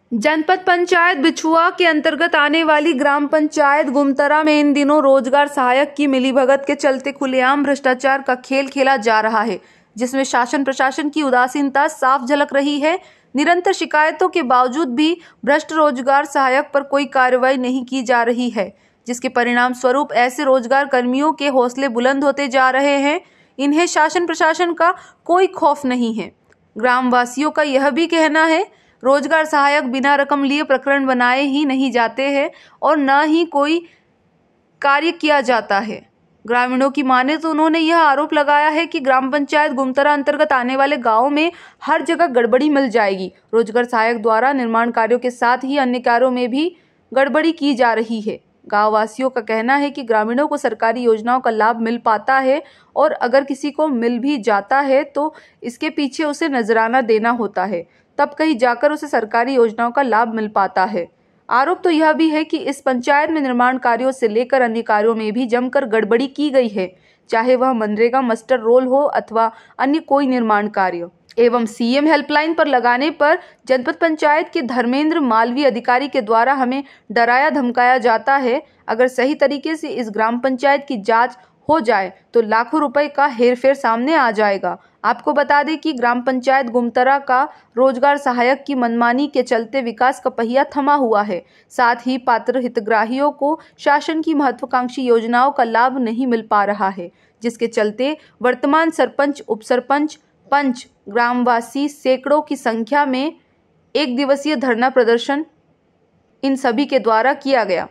जनपद पंचायत बिछुआ के अंतर्गत आने वाली ग्राम पंचायत गुमतरा में इन दिनों रोजगार सहायक की मिलीभगत के चलते खुलेआम भ्रष्टाचार का खेल खेला जा रहा है, जिसमें शासन प्रशासन की उदासीनता साफ झलक रही है। निरंतर शिकायतों के बावजूद भी भ्रष्ट रोजगार सहायक पर कोई कार्रवाई नहीं की जा रही है, जिसके परिणाम स्वरूप ऐसे रोजगार कर्मियों के हौसले बुलंद होते जा रहे हैं। इन्हें शासन प्रशासन का कोई खौफ नहीं है। ग्रामवासियों का यह भी कहना है, रोजगार सहायक बिना रकम लिए प्रकरण बनाए ही नहीं जाते हैं और न ही कोई कार्य किया जाता है। ग्रामीणों की माने तो उन्होंने यह आरोप लगाया है कि ग्राम पंचायत गुमतरा अंतर्गत आने वाले गांवों में हर जगह गड़बड़ी मिल जाएगी। रोजगार सहायक द्वारा निर्माण कार्यों के साथ ही अन्य कार्यों में भी गड़बड़ी की जा रही है। गाँव वासियों का कहना है कि ग्रामीणों को सरकारी योजनाओं का लाभ मिल पाता है और अगर किसी को मिल भी जाता है तो इसके पीछे उसे नजराना देना होता है, तब कहीं जाकर उसे सरकारी योजनाओं का लाभ मिल पाता है। आरोप तो यह भी है कि इस पंचायत में निर्माण कार्यों से लेकर अन्य कार्यों में भी जमकर गड़बड़ी की गई है, चाहे वह मनरेगा मास्टर रोल हो अथवा अन्य कोई निर्माण कार्य। एवं सीएम हेल्पलाइन पर लगाने पर जनपद पंचायत के धर्मेंद्र मालवीय अधिकारी के द्वारा हमें डराया धमकाया जाता है। अगर सही तरीके से इस ग्राम पंचायत की जांच हो जाए तो लाखों रुपए का हेरफेर सामने आ जाएगा। आपको बता दें कि ग्राम पंचायत गुमतरा का रोजगार सहायक की मनमानी के चलते विकास का पहिया थमा हुआ है। साथ ही पात्र हितग्राहियों को शासन की महत्वाकांक्षी योजनाओं का लाभ नहीं मिल पा रहा है, जिसके चलते वर्तमान सरपंच, उपसरपंच, पंच, ग्रामवासी सैकड़ों की संख्या में एक दिवसीय धरना प्रदर्शन इन सभी के द्वारा किया गया।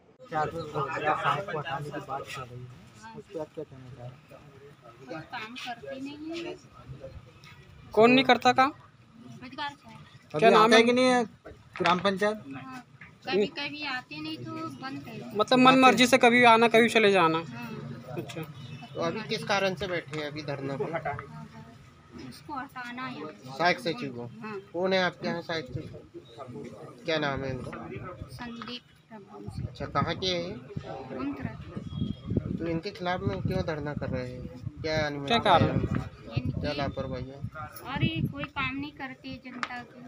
काम करती नहीं है। कौन नहीं करता काम? क्या नाम है कि नहीं है ग्राम पंचायत? हाँ, कभी कभी आते नहीं तो बंद है। मतलब मन मर्जी से कभी आना कभी चले जाना। हाँ, अच्छा, तो अभी किस कारण से बैठे हैं अभी धरना पे? उसको हटाना है। सहायक सचिव को? हाँ, कौन है आपके यहाँ सहायक सचिव? क्या नाम है इनका? संदीप प्रभु। अच्छा, कहाँ के है ये? गुमतरा। तो इनके खिलाफ में क्यों धरना कर रहे हैं? क्या क्या कारण? क्या लापरवाही है? और ये कोई काम नहीं करती जनता की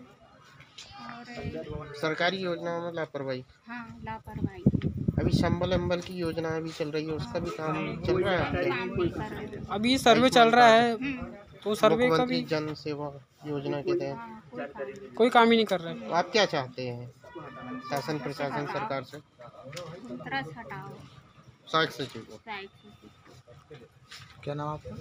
और सरकारी योजनाओं में लापरवाही? हाँ, लापरवाही। अभी संबल अम्बल की योजना अभी चल रही है, उसका भी काम चल रहा है आपके? काम नहीं कर रहे। अभी सर्वे चल रहा है तो सर्वे का मुख्यमंत्री भी जन सेवा योजना के तहत हाँ, कोई काम ही नहीं कर रहे। तो आप क्या चाहते हैं शासन प्रशासन सरकार से? गुमतरा से हटाओ सहायक सचिव को? सहायक सचिव। क्या नाम आपका?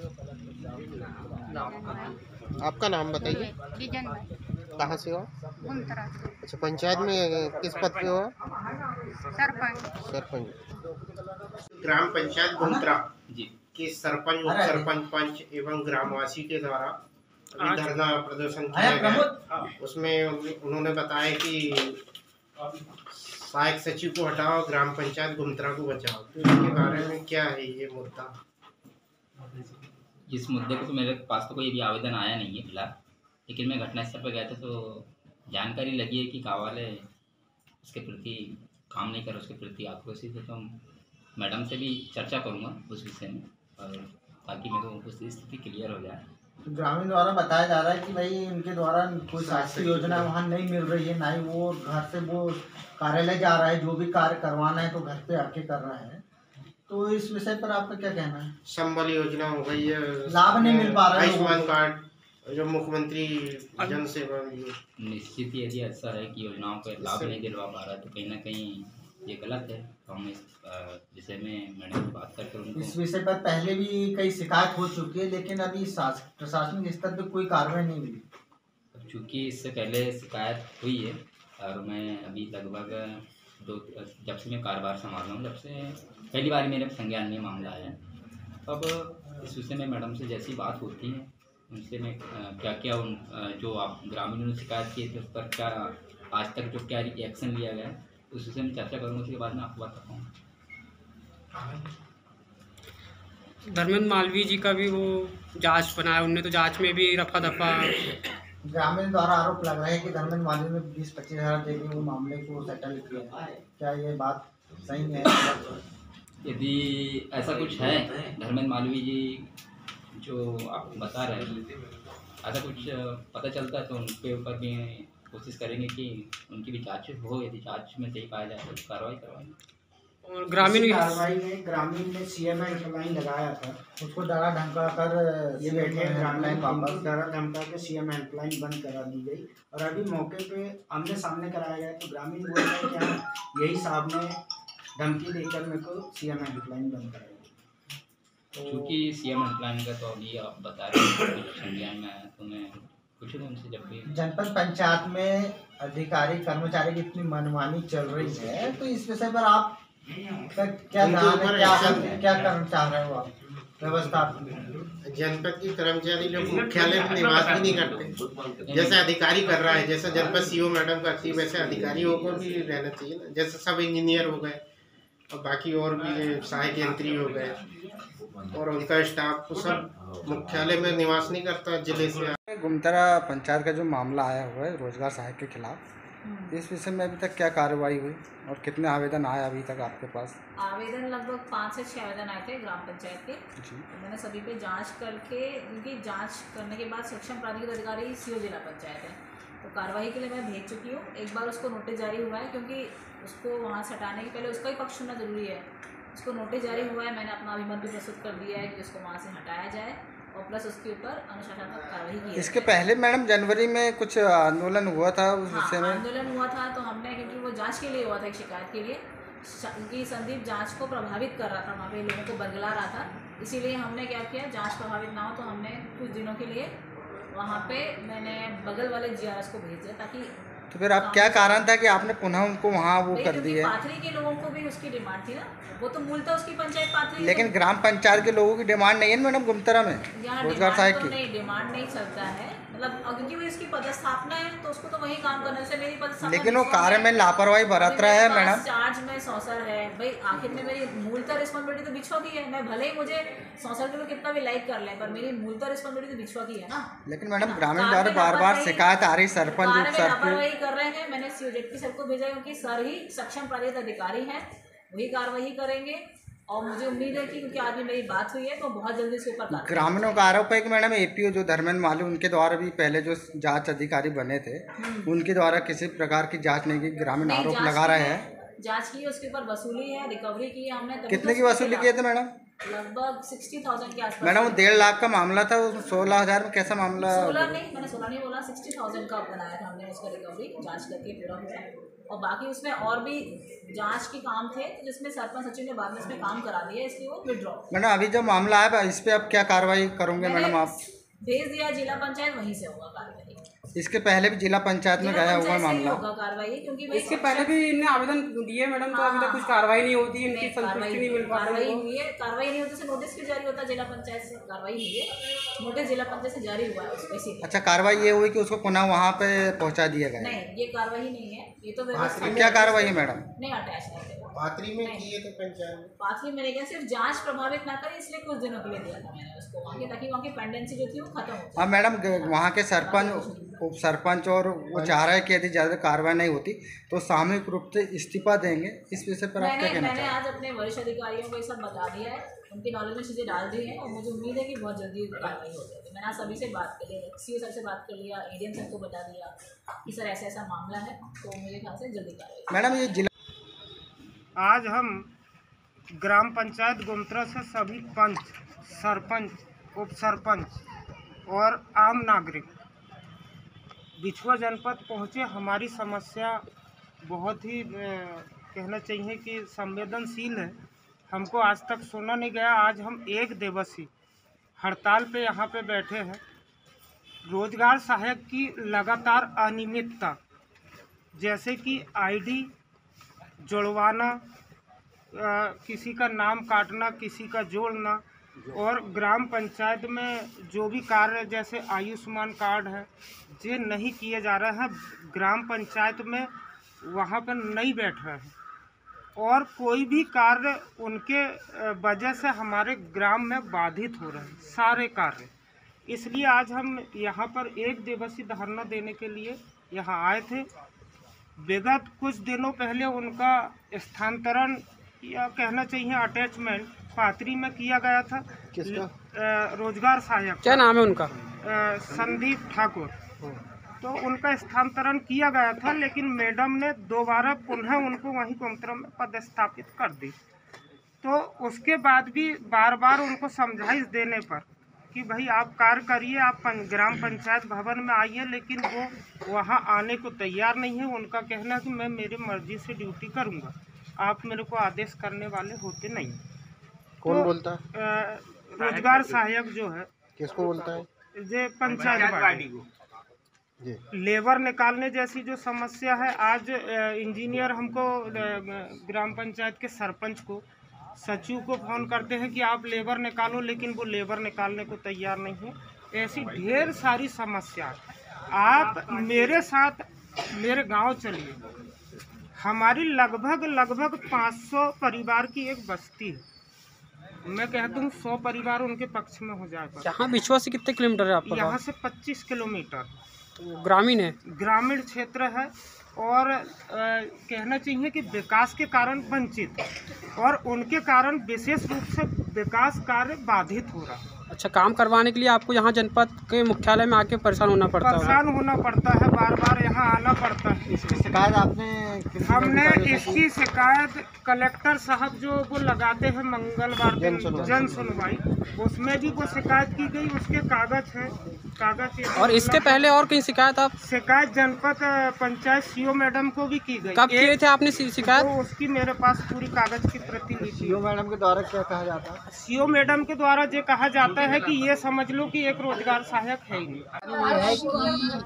आपका नाम बताइए। बिजन भाई। कहाँ से हो? गुमतरा से। अच्छा, पंचायत में किस पद पे हो? सरपंच। सरपंच। ग्राम पंचायत गुमतरा के सरपंच, उप सरपंच, पंच एवं ग्रामवासी के द्वारा अभी धरना प्रदर्शन किया गया। उसमें उन्होंने बताया कि सहायक सचिव को हटाओ, ग्राम पंचायत गुमतरा को बचाओ। तो इसके बारे में क्या है ये मुद्दा? इस मुद्दे को तो मेरे पास तो कोई अभी आवेदन आया नहीं है फिलहाल, लेकिन मैं घटनास्थल पर गया था तो जानकारी लगी है कि गाँव वाले उसके प्रति काम नहीं कर, उसके प्रति आक्रोशित है। तो मैडम से भी चर्चा करूँगा उस विषय में, और ताकि मेरे को उस स्थिति क्लियर हो जाए। ग्रामीण द्वारा बताया जा रहा है कि भाई इनके द्वारा कोई शासकीय योजना वहाँ नहीं मिल रही है, ना ही वो घर से वो कार्यालय जा रहा है, जो भी कार्य करवाना है तो घर पे आके कर रहा है। तो इस विषय पर आपका क्या कहना है? संबल योजना हो गई है, लाभ नहीं मिल पा रहा है, आयुष्मान कार्ड जो मुख्यमंत्री जन सेवा, निश्चित ही यदि ऐसा है कि योजनाओं का लाभ नहीं दिलवा पा रहा है तो कहीं ना कहीं ये गलत है। तो हम इस विषय में मैडम से बात करके उनको इस विषय पर पहले भी कई शिकायत हो चुकी है, लेकिन अभी प्रशासनिक स्तर पर कोई कार्रवाई नहीं हुई। चूँकि इससे पहले शिकायत हुई है और मैं अभी लगभग जब से मैं कारोबार संभाल रहा हूँ, जब से पहली बार मेरे संज्ञान में मामला आया है। अब इस विषय में मैडम से जैसी बात होती है उनसे मैं क्या क्या जो आप ग्रामीणों ने शिकायत की थी उस पर क्या आज तक जो क्या एक्शन लिया गया है उस विषय में चर्चा करूँगा, उसके बाद मैं आपको बात बताऊँगा। धर्मेंद्र मालवीय जी का भी वो जांच बनाया, उनने तो जांच में भी रफा दफा। ग्रामीण द्वारा आरोप लग रहा है कि धर्मेंद्र मालवीय ने 20-25 हज़ार देके वो मामले को सेटल किया है। क्या ये बात सही है? यदि ऐसा कुछ है, धर्मेंद्र मालवीय जी जो आप बता रहे हैं, ऐसा कुछ पता चलता है तो उनके ऊपर भी कोशिश करेंगे कि उनकी भी जांच हो, यदि जांच में सही पाया जाए तो कार्रवाई करवाएंगे। और ग्रामीण कार्रवाई में ग्रामीण ने सीएम हेल्पलाइन लगाया था, उसको डरा धमका कर ये बैठे ग्रामीण वापस डरा धमका के सीएम हेल्पलाइन बंद करा दी गई और अभी मौके पे आमने सामने कराया गया तो ग्रामीण बोल रहे हैं कि हाँ यही साहब ने धमकी देकर मेरे को सीएम हेल्पलाइन बंद कराई। क्योंकि सीएम हेल्पलाइन का तो अभी आप बता रहे हैं संज्ञान में आया, तो मैं पूछूंगा उनसे जब भी। जनपद पंचायत में अधिकारी कर्मचारी की इतनी मनमानी चल रही है तो इस विषय पर आप क्या करना चाह रहे हो आप व्यवस्था? जनपद के कर्मचारी लोग मुख्यालय में निवास भी नहीं करते, जैसे अधिकारी कर रहा है, जैसे जनपद सीओ मैडम करती है वैसे अधिकारियों को भी रहना चाहिए ना। जैसे सब इंजीनियर हो गए और बाकी और भी सहायक यंत्री हो गए और उनका स्टाफ तो सब मुख्यालय में निवास नहीं करता जिले से। गुमतरा पंचायत का जो मामला आया हुआ है रोजगार सहायक के खिलाफ, इस विषय में अभी तक क्या कार्रवाई हुई और कितने आवेदन आए अभी तक आपके पास? आवेदन लगभग 5 से 6 आवेदन आए थे ग्राम पंचायत के। तो मैंने सभी पे जांच करके उनकी जांच करने के बाद सक्षम प्राधिकृत अधिकारी सीओ जिला पंचायत है, तो कार्रवाई के लिए मैं भेज चुकी हूँ। एक बार उसको नोटिस जारी हुआ है, क्योंकि उसको वहाँ से हटाने के पहले उसका ही पक्ष सुनना जरूरी है। उसको नोटिस जारी हुआ है, मैंने अपना अभिमत भी प्रस्तुत कर दिया है कि उसको वहाँ से हटाया जाए और प्लस उसके ऊपर अनुशासनात्मक कार्रवाई की। इसके पहले मैडम जनवरी में कुछ आंदोलन हुआ था उस विषय में? आंदोलन हुआ था तो हमने, क्योंकि वो जांच के लिए हुआ था, एक शिकायत के लिए कि संदीप जांच को प्रभावित कर रहा था, वहाँ पे लोगों को बरगला रहा था, इसीलिए हमने क्या किया, जांच प्रभावित ना हो तो हमने कुछ दिनों के लिए वहाँ पे मैंने बगल वाले GRS को भेज दिया ताकि। तो फिर आप क्या कारण था कि आपने पुनः उनको वहाँ वो कर दिया? पाथरी के लोगों को भी उसकी डिमांड थी ना, वो तो मूलतः उसकी पंचायत पाथरी। लेकिन ग्राम पंचायत के लोगों की डिमांड नहीं है मैडम गुमतरा में रोजगार सहायक की? नहीं, डिमांड नहीं चलता है, मतलब क्योंकि वो इसकी पदस्थापना है तो उसको तो वही काम करने से मेरी पदस्थापना। लेकिन वो कार्य में लापरवाही बरत रहा है मैडम। चार्ज में सौसर है भाई, आखिर में मेरी मूलतः रिस्पॉन्सिबिलिटी तो बिछुआ की है। मैं भले ही मुझे सौसर के लोग कितना भी लाइक कर लें, पर मेरी मूलतः रिस्पॉन्सिबिलिटी तो बिछुआ की है ना। लेकिन मैडम ग्रामीण द्वारा बार बार शिकायत आ रही, सरपंच लापरवाही कर रहे हैं। मैंने COZP सर को भेजा क्योंकि सर ही सक्षम प्राधिकृत अधिकारी हैं, वही कार्रवाई करेंगे और मुझे उम्मीद है कि क्योंकि आज भी मेरी बात हुई है तो बहुत जल्दी इसके ऊपर। ग्रामीणों का आरोप है कि मैडम APO जो धर्मेंद्र माली, उनके द्वारा भी पहले जो जांच अधिकारी बने थे उनके द्वारा किसी प्रकार की जांच नहीं की, ग्रामीण आरोप लगा रहे हैं। जांच की, उसके ऊपर वसूली है, रिकवरी की है हमने। कितने की वसूली किए थे मैडम? लगभग 60,000 के आसपास। मैडम वो 1.5 लाख का मामला था, 16,000 में कैसा मामला? 16 नहीं, मैंने 16 नहीं बोला, 60,000 का बनाया था हमने उसका रिकवरी, जांच करके पूरा हुआ। और बाकी उसमें और भी जांच के काम थे जिसमें सरपंच सचिव ने बाद में इसमें काम करा दिया, इसलिए वो विड्रॉ। मैडम अभी जो मामला है इस पे अब क्या कार्रवाई करोगे मैडम आप? भेज दिया जिला पंचायत, वहीं से होगा कार्रवाई। इसके पहले भी जिला पंचायत में गया हुआ मामला कार्रवाई, क्योंकि इसके पहले भी इनने आवेदन दिए मैडम, तो अभी तक कुछ कार्रवाई नहीं होती, इनकी संतुष्टि नहीं मिल पाती। कार्रवाई हुई है, कार्रवाई नहीं होती, नोटिस भी जारी होता है जिला पंचायत से, कार्रवाई हुई है, नोटिस जिला पंचायत से जारी हुआ है उस पे। अच्छा, कार्रवाई ये हुई कि उसको पुनः वहाँ पे पहुँचा दिया गया? नहीं, ये कार्रवाई नहीं है, ये तो व्यवस्था। क्या कार्रवाई है मैडम? नहीं, अटैच नहीं। पाथरी में किए थे पंचायत में? पाथरी मैंने क्या सिर्फ जांच प्रभावित ना करे इसलिए कुछ दिनों के लिए दिया था मैंने उसको वहाँ के, ताकि वहाँ की पेंडेंसी जो थी वो खत्म हो। हाँ मैडम, वहाँ के सरपंच, उप सरपंच और वो चाह रहा है कि यदि ज़्यादा कार्रवाई नहीं होती तो सामूहिक रूप से इस्तीफा देंगे। इस विषय पर आप क्या कहना चाहते हैं? मैंने आज अपने वरिष्ठ अधिकारियों को ये सब बता दिया है, उनकी नॉलेज में चीज़ें डाल दी हैं और मुझे उम्मीद है कि बहुत जल्दी कार्रवाई हो जाएगी। मैंने आज सभी से बात कर लिया, CO सर से बात कर लिया, ADM सर को बता दिया कि सर ऐसा ऐसा मामला है, तो मेरे ख्याल से जल्दी कार्रवाई। मैडम ये जिला, आज हम ग्राम पंचायत गुमतरा से सभी पंच, सरपंच, उप सरपंच और आम नागरिक बिछुआ जनपद पहुँचे। हमारी समस्या बहुत ही कहना चाहिए कि संवेदनशील है, हमको आज तक सुना नहीं गया। आज हम 1 दिवसीय हड़ताल पे यहाँ पे बैठे हैं। रोजगार सहायक की लगातार अनियमितता, जैसे कि ID जुड़वाना, किसी का नाम काटना, किसी का जोड़ना, और ग्राम पंचायत में जो भी कार्य जैसे आयुष्मान कार्ड है ये नहीं किए जा रहे हैं। ग्राम पंचायत में वहाँ पर नहीं बैठ रहे हैं और कोई भी कार्य उनके वजह से हमारे ग्राम में बाधित हो रहे हैं सारे कार्य। इसलिए आज हम यहाँ पर 1 दिवसीय धरना देने के लिए यहाँ आए थे। विगत कुछ दिनों पहले उनका स्थानांतरण या कहना चाहिए अटैचमेंट पाथरी में किया गया था। किसका? रोजगार सहायक। क्या नाम है उनका? संदीप ठाकुर। तो उनका स्थानांतरण किया गया था, लेकिन मैडम ने दोबारा पुनः उनको वहीं गोमतरा में पदस्थापित कर दी। तो उसके बाद भी बार बार उनको समझाइश देने पर कि भाई आप कार्य करिए, आप ग्राम पंचायत भवन में आइए, लेकिन वो वहाँ आने को तैयार नहीं है। उनका कहना है कि मैं मेरी मर्जी से ड्यूटी करूँगा, आप मेरे को आदेश करने वाले होते नहीं। कौन बोलता है? रोजगार सहायक जो है। किसको बोलता है? ये पंचायत बॉडी को। लेबर निकालने जैसी जो समस्या है, आज इंजीनियर हमको ग्राम पंचायत के सरपंच को, सचिव को फ़ोन करते हैं कि आप लेबर निकालो, लेकिन वो लेबर निकालने को तैयार नहीं है। ऐसी ढेर सारी समस्या। आप मेरे साथ मेरे गांव चलिए, हमारी लगभग 500 परिवार की एक बस्ती है। मैं कहता हूँ 100 परिवार उनके पक्ष में हो जाएगा। यहाँ बिछुआ से कितने किलोमीटर है आपका? यहाँ से 25 किलोमीटर। तो ग्रामीण है, ग्रामीण क्षेत्र है, और कहना चाहिए कि विकास के कारण वंचित, और उनके कारण विशेष रूप से विकास कार्य बाधित हो रहा है। अच्छा, काम करवाने के लिए आपको यहाँ जनपद के मुख्यालय में आके परेशान होना पड़ता है? बार बार यहाँ आना पड़ता है। इसकी शिकायत हमने इसकी शिकायत कलेक्टर साहब जो वो लगाते हैं मंगलवार दिन जन सुनवाई, उसमें भी वो शिकायत की गई, उसके कागज है। और इसके पहले और कहीं शिकायत जनपद पंचायत सीओ मैडम को भी की गई। कब किए थे आपने शिकायत? तो उसकी मेरे पास पूरी कागज की प्रति। सीओ मैडम के द्वारा क्या कहा जाता है? सीओ मैडम के द्वारा ये कहा जाता है कि ये समझ लो कि एक रोजगार सहायक है ही नहीं।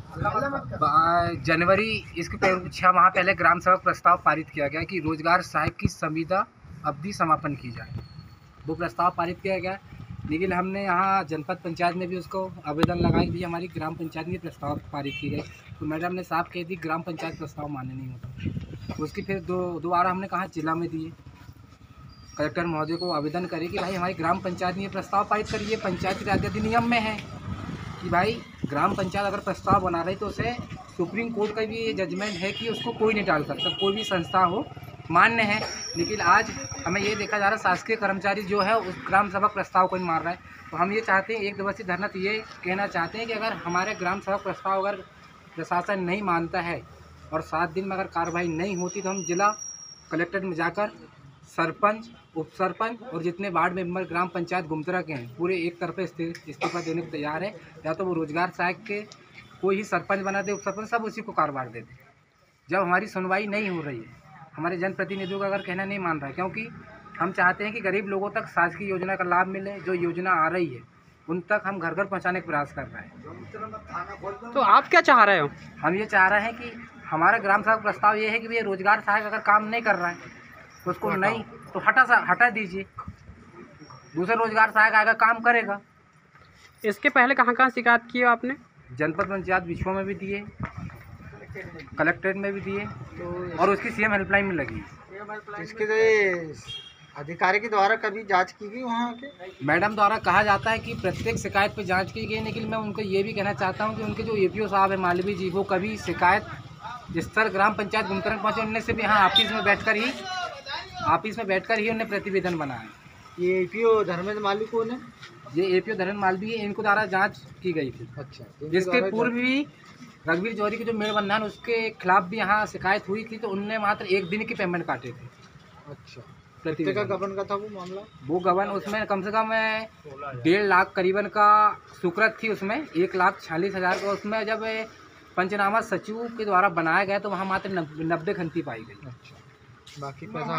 जनवरी इसके 6 माह पहले ग्राम सभा प्रस्ताव पारित किया गया कि रोजगार सहायक की संविदा अवधि समापन की जाए। वो प्रस्ताव पारित किया गया, लेकिन हमने यहाँ जनपद पंचायत में भी उसको आवेदन लगाया कि हमारी ग्राम पंचायत में प्रस्ताव पारित की गई। तो मैडम ने साफ कह दी ग्राम पंचायत प्रस्ताव मान्य नहीं होता। उसकी फिर दोबारा हमने कहा जिला में दिए, कलेक्टर महोदय को आवेदन करे कि भाई हमारी ग्राम पंचायत ने प्रस्ताव पारित करिए। पंचायत राज अधिनियम में है कि भाई ग्राम पंचायत अगर प्रस्ताव बना रही तो उसे सुप्रीम कोर्ट का भी ये जजमेंट है कि उसको कोई नहीं टाल सकता, कोई भी संस्था हो, मान्य है। लेकिन आज हमें ये देखा जा रहा है शासकीय कर्मचारी जो है उस ग्राम सभा प्रस्ताव को नहीं मार रहा है। तो हम ये चाहते हैं, एक दिवसीय धरना तो ये कहना चाहते हैं कि अगर हमारे ग्राम सभा प्रस्ताव अगर प्रशासन नहीं मानता है और 7 दिन में अगर कार्रवाई नहीं होती तो हम जिला कलेक्ट्रेट में जाकर सरपंच, उप सरपंच और जितने वार्ड मेंबर ग्राम पंचायत गोमतरा के हैं पूरे एक तरफे इस्तीफा देने को तैयार है। या तो वो रोजगार सहायक के कोई ही सरपंच बना दे, उप सरपंच, सब उसी को कारोबार दे दे। जब हमारी सुनवाई नहीं हो रही है, हमारे जनप्रतिनिधियों का अगर कहना नहीं मान रहा है, क्योंकि हम चाहते हैं कि गरीब लोगों तक शासकीय योजना का लाभ मिले, जो योजना आ रही है उन तक हम घर घर पहुँचाने का प्रयास कर रहे हैं। तो आप क्या चाह रहे हो? हम ये चाह रहे हैं कि हमारा ग्राम सभा प्रस्ताव ये है कि ये रोजगार सहायक अगर काम नहीं कर रहा है तो उसको नहीं तो हटा दीजिए, दूसरा रोजगार सहायक आएगा काम करेगा। इसके पहले कहाँ शिकायत की है आपने? जनपद पंचायत बिछुआ में भी दिए, कलेक्ट्रेट में भी दिए, और उसकी सीएम हेल्पलाइन में लगी। इसके अधिकारी के द्वारा कभी जांच की गई वहाँ के? मैडम द्वारा कहा जाता है कि प्रत्येक शिकायत पे जांच की गई, लेकिन मैं उनको ये भी कहना चाहता हूँ कि उनके जो एपीओ साहब है मालवी जी, वो कभी शिकायत स्तर ग्राम पंचायत गोमतरा पहुँचे, उनने से भी यहाँ ऑफिस में बैठकर ही उन्हें प्रतिवेदन बनाया। ये एपीओ धर्मेंद्र मालवी कौन है? ये एपीओ धर्मेंद्र मालवी है, इनको द्वारा जांच की गई थी। अच्छा, जिसके पूर्व भी रघुवीर जौहरी के जो मेड़बंधन उसके खिलाफ भी यहाँ शिकायत हुई थी, तो उनने मात्र 1 दिन की पेमेंट काटे थे। अच्छा, कितने का गबन का था वो मामला? वो गबन उसमें कम से कम 1.5 लाख करीबन का स्वीकृत थी, उसमें 1,46,000 का। उसमें जब पंचनामा सचिव के द्वारा बनाया गया तो वहाँ मात्र 90 खंती पाई गई। अच्छा, बाकी पैसा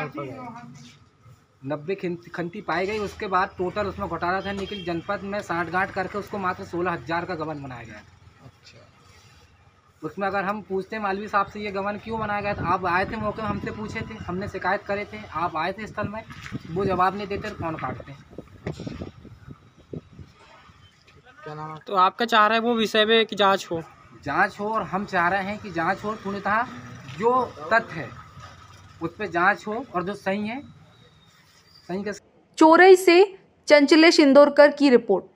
90 खंती पाई गई। उसके बाद टोटल उसमें घोटाला था, लेकिन जनपद में साठगांठ करके उसको मात्र 16,000 का गबन बनाया गया। अच्छा, उसमें अगर हम पूछते हैं मालवी साहब से ये गबन क्यों बनाया गया, तो आप आए थे मौके में, हमसे पूछे थे, हमने शिकायत करे थे, आप आए थे स्थल में, वो जवाब नहीं देते, फोन काटते हैं। क्या नाम है? तो आपका चाह रहे हैं वो विषय में कि जाँच हो? जांच हो, और हम चाह रहे हैं कि जांच हो, पूर्णतः जो तथ्य है उस पर जांच हो, और जो सही है सही के। चोरई से चंचलेश इंदौरकर की रिपोर्ट।